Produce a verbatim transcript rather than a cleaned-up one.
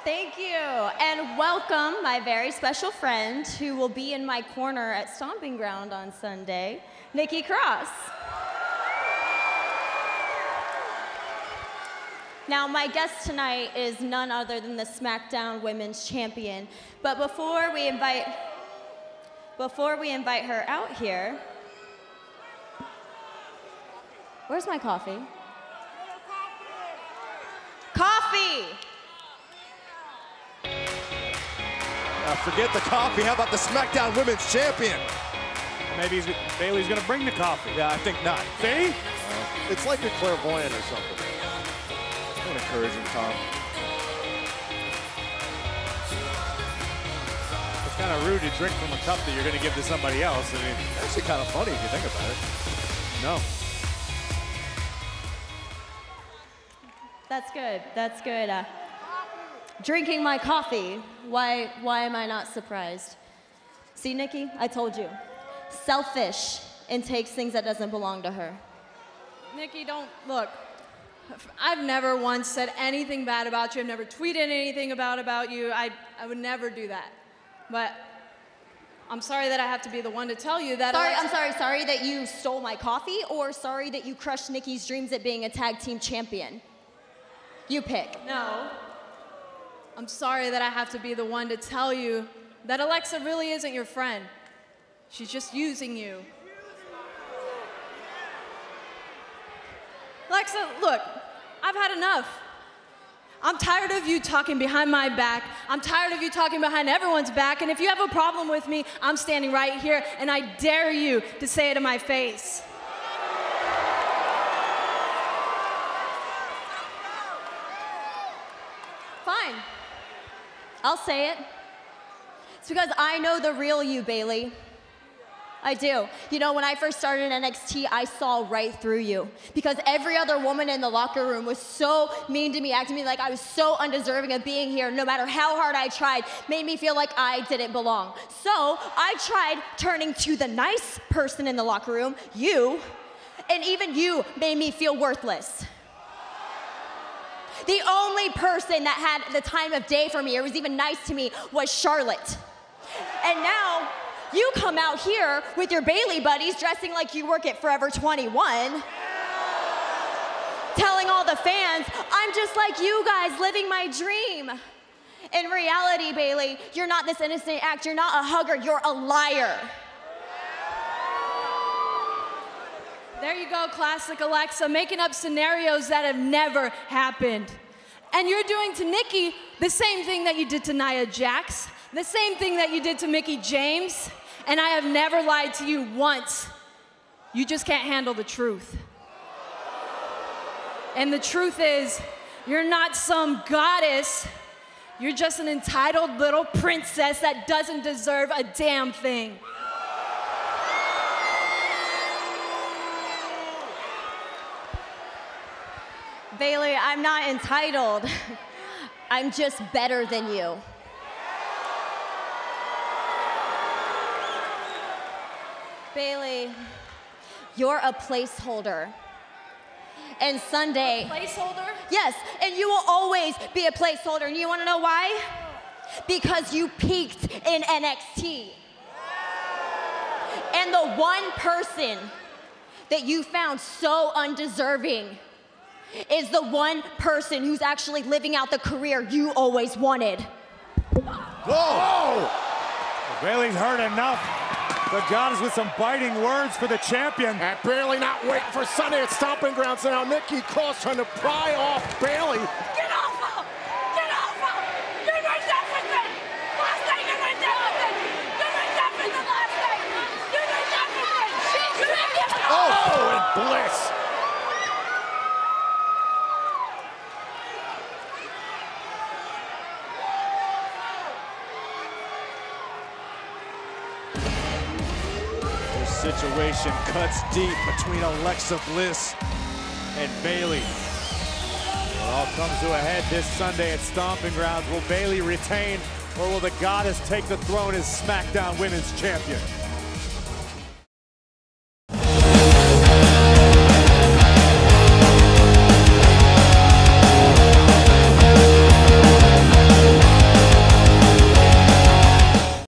Thank you, and welcome my very special friend who will be in my corner at Stomping Ground on Sunday, Nikki Cross. Now, my guest tonight is none other than the SmackDown Women's Champion. But before we invite, before we invite her out here, where's my coffee? Coffee! Uh, forget the coffee. How about the SmackDown Women's Champion? Maybe he's, Bayley's going to bring the coffee. Yeah, I think not. See? Uh, it's like you're clairvoyant or something. Don't encourage him, Tom. It's kind of rude to drink from a cup that you're going to give to somebody else. I mean, It's actually kind of funny if you think about it. no. That's good, that's good. Uh, drinking my coffee, why, why am I not surprised? See, Nikki, I told you. Selfish and takes things that doesn't belong to her. Nikki, don't, look, I've never once said anything bad about you. I've never tweeted anything about, about you. I, I would never do that. But I'm sorry that I have to be the one to tell you that. Sorry, Alexa I'm sorry, sorry that you stole my coffee, or sorry that you crushed Nikki's dreams at being a tag team champion? You pick. No. I'm sorry that I have to be the one to tell you that Alexa really isn't your friend. She's just using you. Alexa, look, I've had enough. I'm tired of you talking behind my back. I'm tired of you talking behind everyone's back. And if you have a problem with me, I'm standing right here, and I dare you to say it to my face. Fine. I'll say it. It's because I know the real you, Bayley. I do. You know, when I first started in N X T, I saw right through you. Because every other woman in the locker room was so mean to me, acting to me like I was so undeserving of being here, no matter how hard I tried, made me feel like I didn't belong. So I tried turning to the nice person in the locker room, you, and even you made me feel worthless. The only person that had the time of day for me or was even nice to me was Charlotte. And now, you come out here with your Bayley buddies dressing like you work at Forever twenty-one, telling all the fans, I'm just like you guys, living my dream. In reality, Bayley, you're not this innocent act, you're not a hugger, you're a liar. There you go, classic Alexa, making up scenarios that have never happened. And you're doing to Nikki the same thing that you did to Nia Jax, the same thing that you did to Mickie James, and I have never lied to you once. You just can't handle the truth. And the truth is, you're not some goddess, you're just an entitled little princess that doesn't deserve a damn thing. Bayley, I'm not entitled. I'm just better than you. Bayley, you're a placeholder. And Sunday... Placeholder? Yes, and you will always be a placeholder. And you want to know why? Because you peaked in N X T. And the one person that you found so undeserving is the one person who's actually living out the career you always wanted. Whoa! Bayley's heard enough. The goddess with some biting words for the champion. And Bayley not waiting for Sunday at Stomping Grounds. So now Nikki Cross trying to pry off Bayley. Get off her! Get off her! You're doing everything! Last night you did everything! You did everything last night! You did everything! She's doing Oh, and Bliss. Situation cuts deep between Alexa Bliss and Bayley. It all comes to a head this Sunday at Stomping Grounds. Will Bayley retain, or will the goddess take the throne as SmackDown Women's Champion?